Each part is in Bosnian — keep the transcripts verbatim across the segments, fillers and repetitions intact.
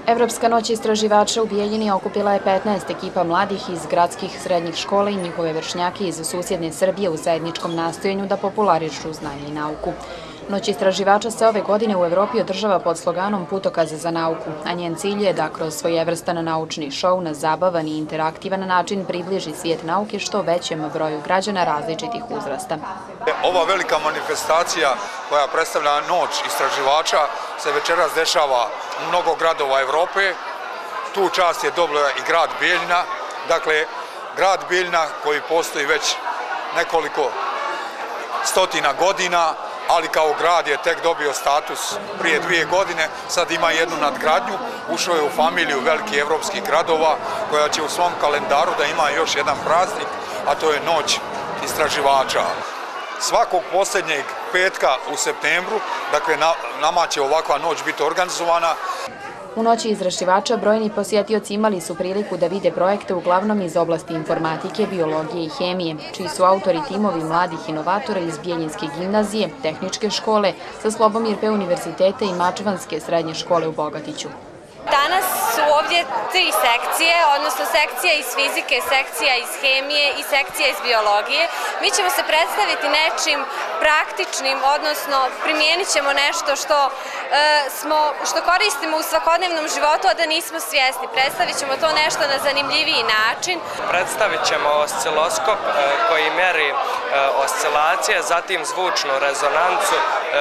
Evropska noć istraživača u Bijeljini okupila je petnaest ekipa mladih iz gradskih srednjih škola i njihove vršnjake iz susjedne Srbije u zajedničkom nastojanju da popularišu znanje i nauku. Noć istraživača se ove godine u Evropi održava pod sloganom Putokaz za nauku, a njen cilj je da kroz svojevrstan naučni šou na zabavan i interaktivan način približi svijet nauke što većem broju građana različitih uzrasta. Ova velika manifestacija koja predstavlja noć istraživača se večeras dešava u mnogo gradova Evrope. Tu čast je dobila i grad Bijeljina. Dakle, grad Bijeljina koji postoji već nekoliko stotina godina, ali kao grad je tek dobio status prije dvije godine, sad ima jednu nadgradnju, ušao je u familiju velikih evropskih gradova koja će u svom kalendaru da ima još jedan praznik, a to je noć istraživača. Svakog posljednjeg petka u septembru, dakle nama će ovakva noć biti organizovana. U noći istraživača brojni posjetioci imali su priliku da vide projekte uglavnom iz oblasti informatike, biologije i hemije, čiji su autori timovi mladih inovatora iz Bijeljinske gimnazije, tehničke škole, sa Slobomir P univerziteta i Mačvanske srednje škole u Bogatiću. Danas su ovdje tri sekcije, odnosno sekcija iz fizike, sekcija iz hemije i sekcija iz biologije. Mi ćemo se predstaviti nečim praktičnim, odnosno primijenit ćemo nešto što, smo, što koristimo u svakodnevnom životu, a da nismo svjesni. Predstavit ćemo to nešto na zanimljiviji način. Predstavit ćemo osciloskop koji meri oscilacije, zatim zvučnu rezonancu,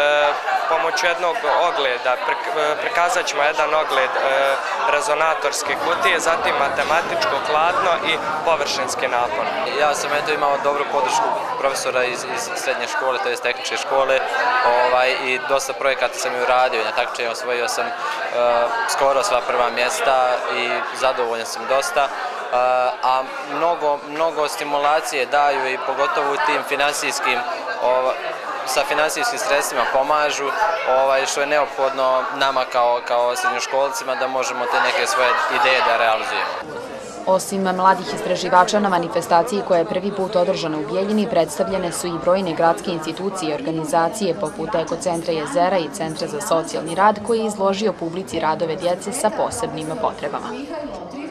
pomoću jednog ogleda. Prikazat ćemo jedan ogled rezonatorske kutije, zatim matematičko kladno i površinski napon. Ja sam eto imao dobru podršku profesora iz, iz srednje škole, to je tehničke škole, ovaj, i dosta projekata sam i uradio. Na takmičenju osvojio sam uh, skoro sva prva mjesta i zadovoljan sam dosta. Uh, a mnogo, mnogo stimulacije daju i pogotovo u tim finansijskim ovaj, sa finansijskim sredstvima pomažu, ovaj, što je neophodno nama kao, kao srednjoškolcima da možemo te neke svoje ideje da realizujemo. Osim mladih istraživača na manifestaciji koja je prvi put održana u Bijeljini, predstavljene su i brojne gradske institucije i organizacije poput Ekocentra Jezera i Centra za socijalni rad koji je izložio publici radove djece sa posebnim potrebama.